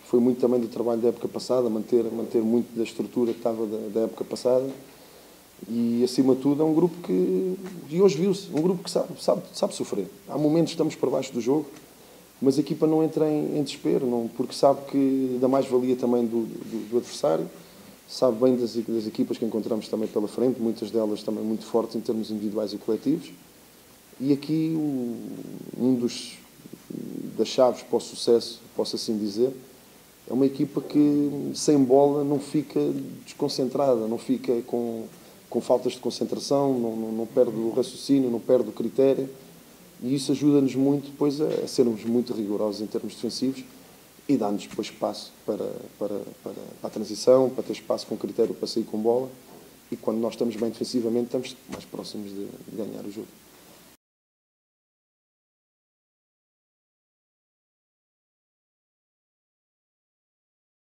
foi muito também do trabalho da época passada, manter muito da estrutura que estava da época passada. E, acima de tudo, é um grupo que, e hoje viu-se, um grupo que sabe sofrer. Há momentos que estamos por baixo do jogo, mas a equipa não entra em desespero, não, porque sabe que dá mais-valia também do adversário, sabe bem das equipas que encontramos também pela frente, muitas delas também muito fortes em termos individuais e coletivos. E aqui, das chaves para o sucesso, posso assim dizer, é uma equipa que, sem bola, não fica desconcentrada, não fica com faltas de concentração, não perde o raciocínio, não perde o critério, e isso ajuda-nos muito depois a sermos muito rigorosos em termos defensivos e dá-nos depois espaço para a transição, para ter espaço com critério para sair com bola, e quando nós estamos bem defensivamente estamos mais próximos de ganhar o jogo.